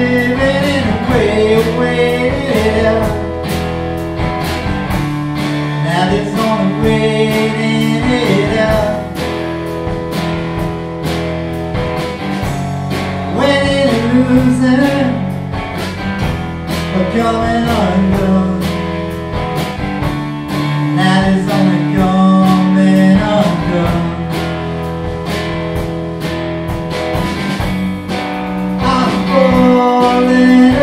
living in a way out. Now there's only waiting it out. Winning and losing, becoming undone. Now there's only coming undone. I'm falling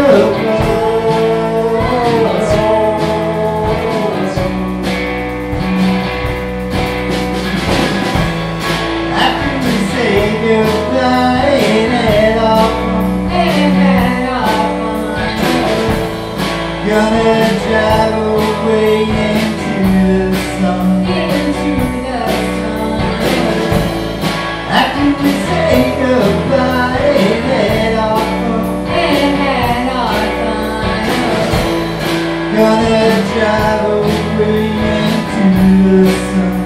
apart. After we say goodbye, ain't it awful? Gonna drive away into the sun. After we say goodbye, ain't it awful? Gonna drive away into the sun.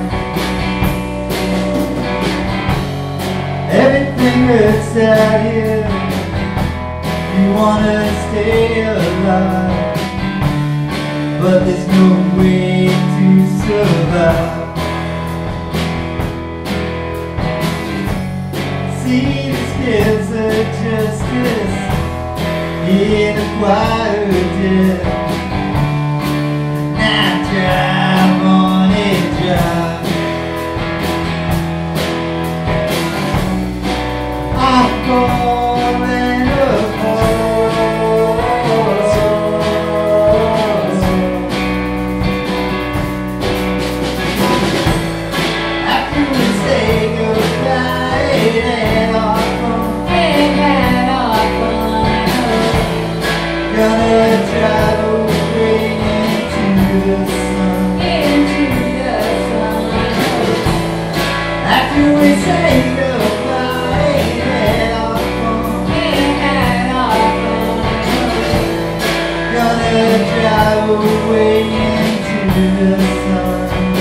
Everything hurts out here. You wanna stay alive, but there's no way to survive. See the scales of justice in a quiet now drive on it, drive. I'm falling apart. After we say goodbye, ain't it awful? Gonna drive away into the sun. After we say goodbye, ain't it awful? Gonna drive away into the sun.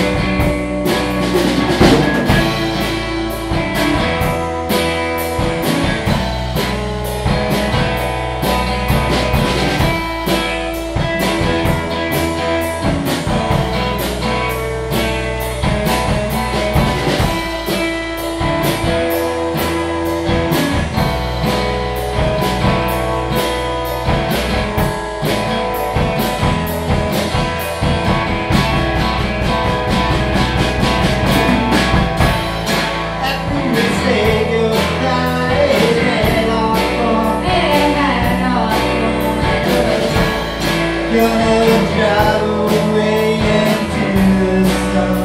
Gonna drive away into the sun.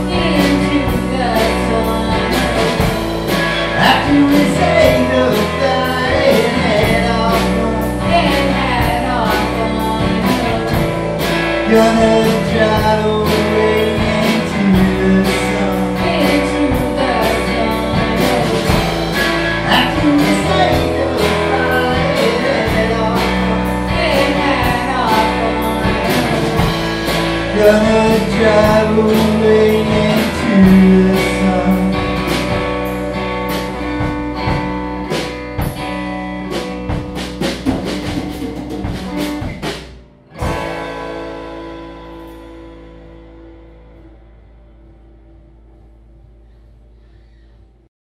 After we say goodbye, ain't it awful? Gonna drive away into the sun. After we say goodbye, ain't it awful? Gonna drive away into the sun.